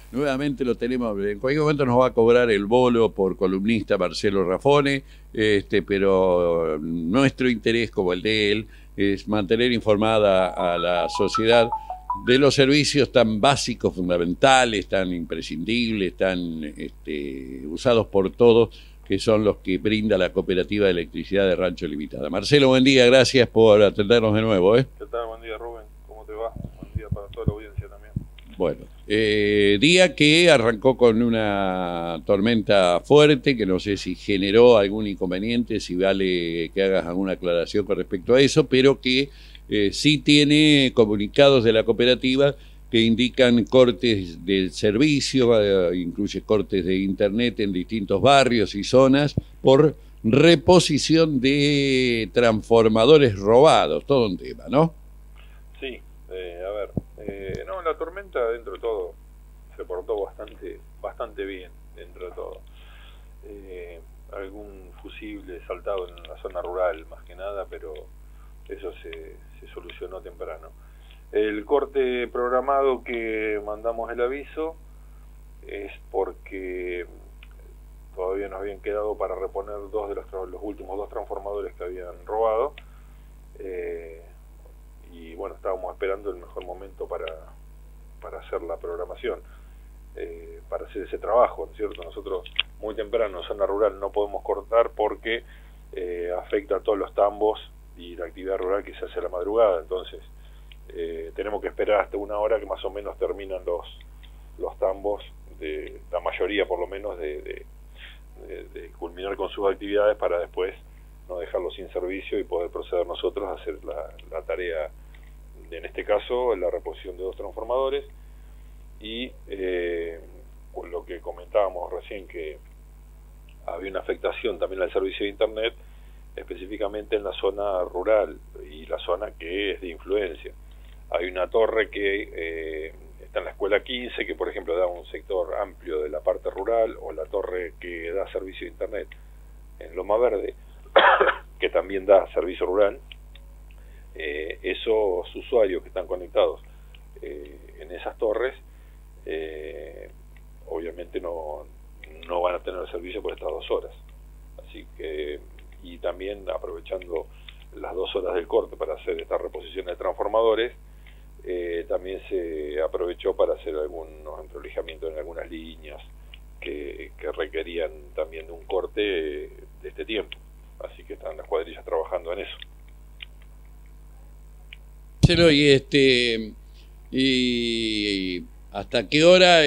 nuevamente lo tenemos. En cualquier momento nos va a cobrar el bolo por columnista Marcelo Rafone, pero nuestro interés, como el de él, es mantener informada a la sociedad de los servicios tan básicos, fundamentales, tan imprescindibles, tan usados por todos, que son los que brinda la Cooperativa de Electricidad de Rancho Limitada. Marcelo, buen día, gracias por atendernos de nuevo. ¿Qué tal? Buen día, Rubén. ¿Cómo te va? Buen día para toda la audiencia también. Bueno, día que arrancó con una tormenta fuerte, que no sé si generó algún inconveniente, si vale que hagas alguna aclaración con respecto a eso, pero que sí tiene comunicados de la cooperativa que indican cortes del servicio, incluye cortes de internet en distintos barrios y zonas por reposición de transformadores robados, todo un tema, ¿no? Sí, no, la tormenta dentro de todo se portó bastante bien dentro de todo. Algún fusible saltado en la zona rural más que nada, pero eso se solucionó temprano. El corte programado que mandamos el aviso es porque todavía nos habían quedado para reponer los últimos dos transformadores que habían robado, y bueno, estábamos esperando el mejor momento para hacer la programación, para hacer ese trabajo, ¿no es cierto? Nosotros muy temprano en zona rural no podemos cortar porque afecta a todos los tambos y la actividad rural que se hace a la madrugada, entonces tenemos que esperar hasta una hora que más o menos terminan los tambos, de la mayoría por lo menos, de culminar con sus actividades para después no dejarlos sin servicio y poder proceder nosotros a hacer la tarea, en este caso la reposición de dos transformadores y con lo que comentábamos recién, que había una afectación también al servicio de internet, específicamente en la zona rural y la zona que es de influencia. Hay una torre que está en la escuela 15, que por ejemplo da un sector amplio de la parte rural, o la torre que da servicio de internet en Loma Verde, que también da servicio rural. Esos usuarios que están conectados en esas torres, obviamente no van a tener servicio por estas 2 horas. Así que, y también aprovechando las 2 horas del corte para hacer esta reposición de transformadores, también se aprovechó para hacer algunos entrolijamientos en algunas líneas que requerían también de un corte de este tiempo. Así que están las cuadrillas trabajando en eso. Y ¿hasta qué hora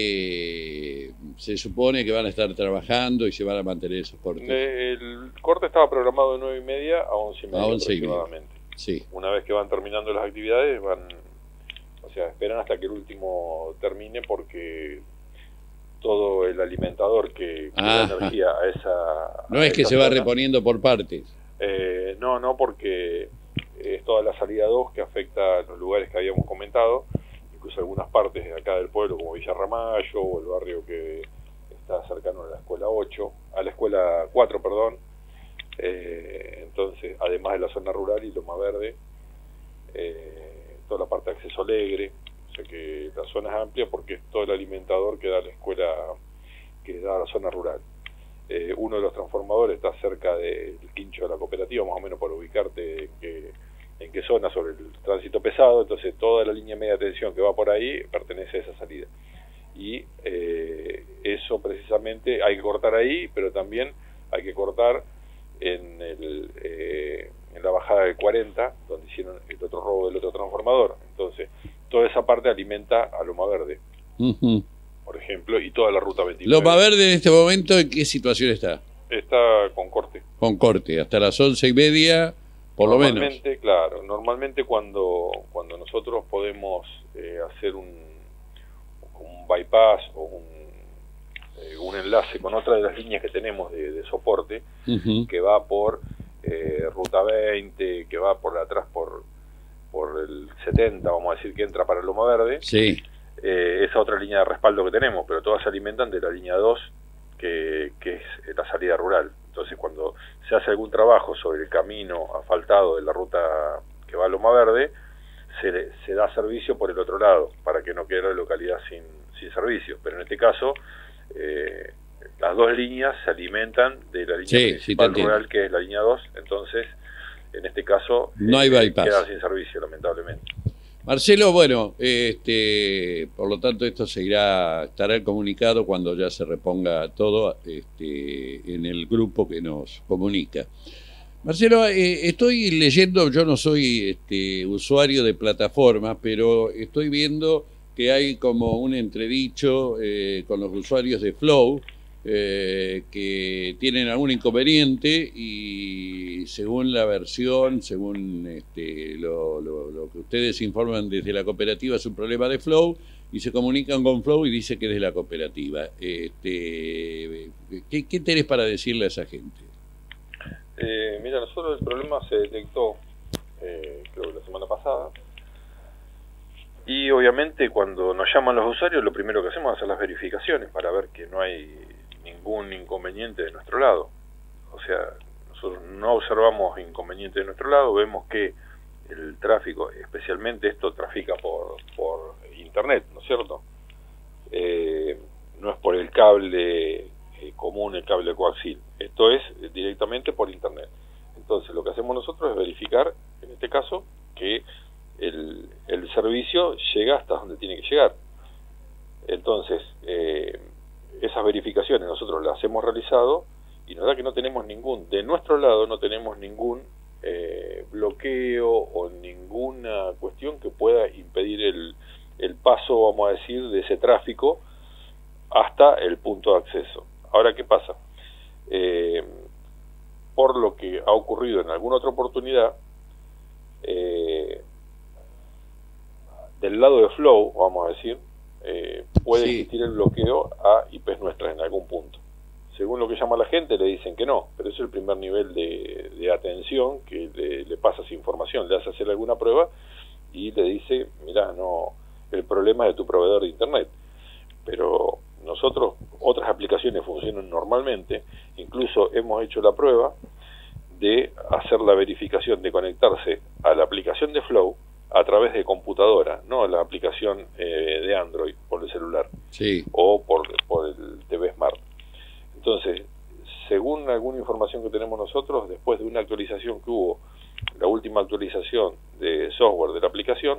se supone que van a estar trabajando y se van a mantener esos cortes? El corte estaba programado de 9:30 a 11:30 aproximadamente. Sí. Una vez que van terminando las actividades, esperan hasta que el último termine, porque todo el alimentador que da energía a esa... No es que se va reponiendo por partes. No, porque es toda la salida 2 que afecta a los lugares que habíamos comentado, incluso algunas partes de acá del pueblo, como Villa Ramallo, o el barrio que está cercano a la escuela 4, perdón. Entonces, además de la zona rural y Loma Verde, toda la parte de acceso alegre, o sea que la zona es amplia porque es todo el alimentador que da la escuela, que da la zona rural. Uno de los transformadores está cerca del quincho de la cooperativa, más o menos, para ubicarte en qué zona, sobre el tránsito pesado. Entonces toda la línea media tensión que va por ahí pertenece a esa salida, y eso precisamente hay que cortar ahí, pero también hay que cortar en la bajada del 40, donde hicieron el otro robo del otro transformador. Entonces toda esa parte alimenta a Loma Verde, por ejemplo, y toda la ruta 29. Loma Verde en este momento, ¿en qué situación está? Está con corte. Con corte, hasta las 11:30, por lo menos. Normalmente, claro, normalmente cuando nosotros podemos hacer un bypass o un enlace con otra de las líneas que tenemos de soporte, que va por ruta 20, que va por atrás por el 70, vamos a decir, que entra para Loma Verde. Sí. Esa otra línea de respaldo que tenemos, pero todas se alimentan de la línea 2, que es la salida rural. Entonces, cuando se hace algún trabajo sobre el camino asfaltado de la ruta que va a Loma Verde, se da servicio por el otro lado, para que no quede la localidad sin sin servicio, pero en este caso las dos líneas se alimentan de la línea principal rural, que es la línea 2, entonces en este caso no hay bypass, quedan sin servicio, lamentablemente. Marcelo, bueno, por lo tanto esto estará comunicado cuando ya se reponga todo en el grupo que nos comunica. Marcelo, estoy leyendo, yo no soy usuario de plataformas, pero estoy viendo que hay como un entredicho con los usuarios de Flow, que tienen algún inconveniente y según la versión, según lo que ustedes informan desde la cooperativa, es un problema de Flow y se comunican con Flow y dice que es de la cooperativa. ¿Qué tenés para decirle a esa gente? Mira, nosotros el problema se detectó creo que la semana pasada, y obviamente cuando nos llaman los usuarios lo primero que hacemos es hacer las verificaciones para ver que no hay ningún inconveniente de nuestro lado. O sea, nosotros no observamos inconveniente de nuestro lado, vemos que el tráfico, especialmente esto trafica por internet, ¿no es cierto? No es por el cable común, el cable coaxil, esto es directamente por internet. Entonces lo que hacemos nosotros es verificar, en este caso, que el servicio llega hasta donde tiene que llegar. Entonces esas verificaciones nosotros las hemos realizado y nos da que no tenemos de nuestro lado no tenemos ningún bloqueo o ninguna cuestión que pueda impedir el paso, vamos a decir, de ese tráfico hasta el punto de acceso. Ahora, ¿qué pasa? Por lo que ha ocurrido en alguna otra oportunidad, del lado de Flow, vamos a decir, puede existir el bloqueo a IPs nuestras en algún punto. Según lo que llama la gente, le dicen que no, pero eso es el primer nivel de atención, que le pasa esa información, le hace hacer alguna prueba y le dice, mira, no, el problema es de tu proveedor de internet. Pero nosotros, otras aplicaciones funcionan normalmente, incluso hemos hecho la prueba de hacer la verificación de conectarse a la aplicación de Flow a través de computadora, no a la aplicación de Android por el celular, o por el TV Smart. Entonces, según alguna información que tenemos nosotros, después de una actualización que hubo, la última actualización de software de la aplicación,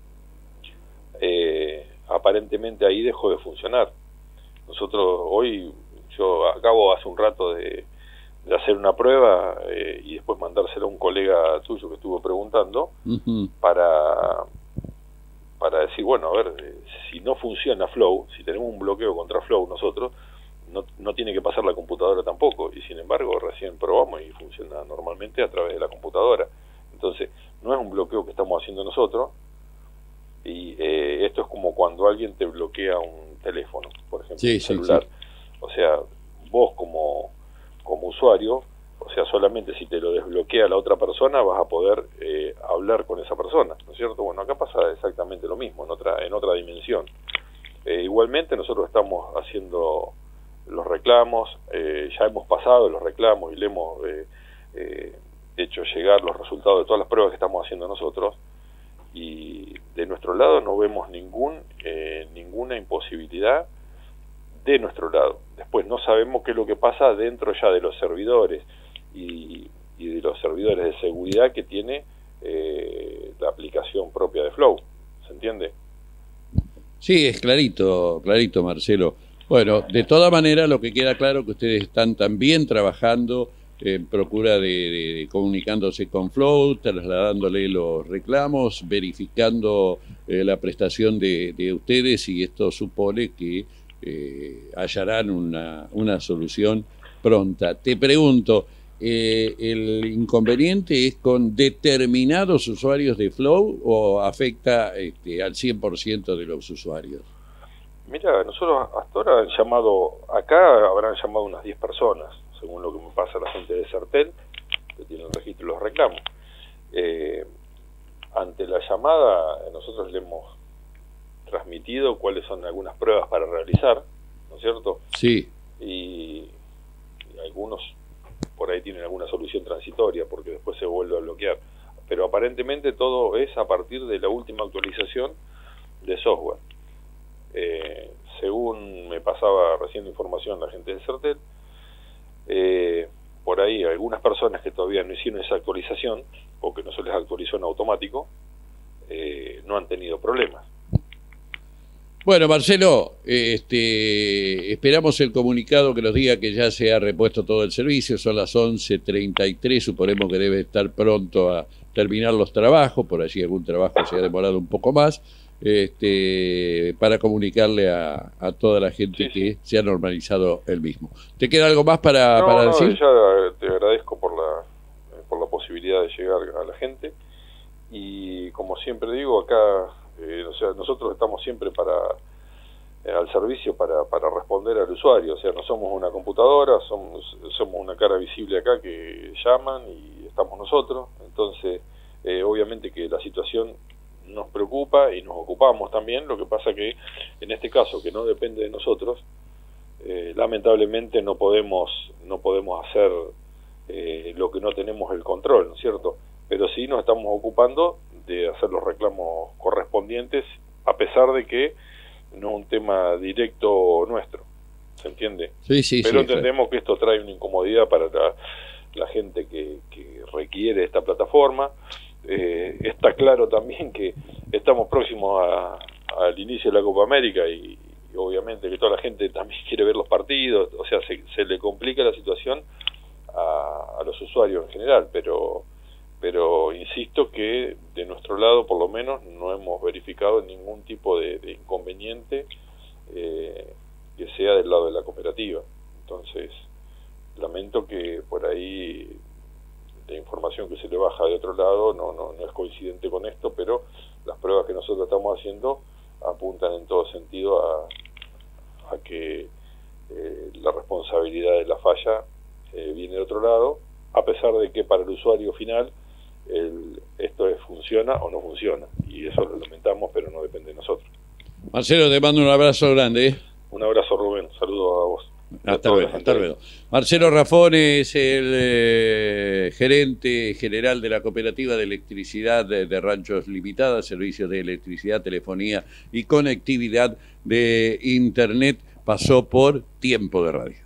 aparentemente ahí dejó de funcionar. Nosotros hoy, yo acabo hace un rato de hacer una prueba y después mandársela a un colega tuyo que estuvo preguntando para decir, bueno, a ver, si no funciona Flow, si tenemos un bloqueo contra Flow nosotros, no tiene que pasar la computadora tampoco, y sin embargo recién probamos y funciona normalmente a través de la computadora. Entonces, no es un bloqueo que estamos haciendo nosotros, y esto es como cuando alguien te bloquea un teléfono, por ejemplo, un celular. O sea, vos como usuario, o sea, solamente si te lo desbloquea la otra persona vas a poder hablar con esa persona, ¿no es cierto? Bueno, acá pasa exactamente lo mismo, en otra dimensión. Igualmente nosotros estamos haciendo los reclamos, ya hemos pasado los reclamos y le hemos hecho llegar los resultados de todas las pruebas que estamos haciendo nosotros, y de nuestro lado no vemos ninguna imposibilidad de nuestro lado. Después no sabemos qué es lo que pasa dentro ya de los servidores y de los servidores de seguridad que tiene la aplicación propia de Flow. ¿Se entiende? Sí, es clarito, Marcelo. Bueno, de toda manera lo que queda claro es que ustedes están también trabajando en procura de comunicándose con Flow, trasladándole los reclamos, verificando la prestación de ustedes, y esto supone que hallarán una solución pronta. Te pregunto, ¿el inconveniente es con determinados usuarios de Flow o afecta al 100% de los usuarios? Mira, nosotros hasta ahora han llamado, acá habrán llamado unas 10 personas, según lo que me pasa la gente de Sertel, que tiene el registro de los reclamos. Ante la llamada, nosotros le hemos transmitido cuáles son algunas pruebas para realizar, ¿no es cierto? Sí. Y algunos por ahí tienen alguna solución transitoria porque después se vuelve a bloquear. Pero aparentemente todo es a partir de la última actualización de software. pasaba recién información la gente de Certel. Por ahí algunas personas que todavía no hicieron esa actualización, o que no se les actualizó en automático, no han tenido problemas. Bueno, Marcelo, esperamos el comunicado que nos diga que ya se ha repuesto todo el servicio. Son las 11:33, suponemos que debe estar pronto a terminar los trabajos, por allí algún trabajo se ha demorado un poco más, para comunicarle a toda la gente que se ha normalizado el mismo. ¿Te queda algo más para decir? Ya te agradezco por la posibilidad de llegar a la gente, y como siempre digo, acá nosotros estamos siempre al servicio para responder al usuario. O sea, no somos una computadora, somos una cara visible acá que llaman y estamos nosotros. Entonces, obviamente que la situación nos preocupa y nos ocupamos también. Lo que pasa que en este caso, que no depende de nosotros, lamentablemente no podemos hacer lo que no tenemos el control, ¿no es cierto? Pero sí nos estamos ocupando de hacer los reclamos correspondientes, a pesar de que no es un tema directo nuestro, ¿se entiende? Sí, pero entendemos que esto trae una incomodidad para la gente que requiere esta plataforma. Está claro también que estamos próximos al inicio de la Copa América, y obviamente que toda la gente también quiere ver los partidos. O sea, se le complica la situación a los usuarios en general, pero insisto que de nuestro lado, por lo menos, no hemos verificado ningún tipo de inconveniente que sea del lado de la cooperativa. Entonces, lamento que por ahí la información que se le baja de otro lado no es coincidente con esto, pero las pruebas que nosotros estamos haciendo apuntan en todo sentido a que la responsabilidad de la falla viene de otro lado, a pesar de que para el usuario final esto funciona o no funciona, y eso lo lamentamos, pero no depende de nosotros. Marcelo, te mando un abrazo grande. Un abrazo, Rubén, saludos a vos. Hasta luego. Marcelo Rafón es el gerente general de la Cooperativa de Electricidad de Ranchos Limitada, servicios de electricidad, telefonía y conectividad de Internet. Pasó por Tiempo de Radio.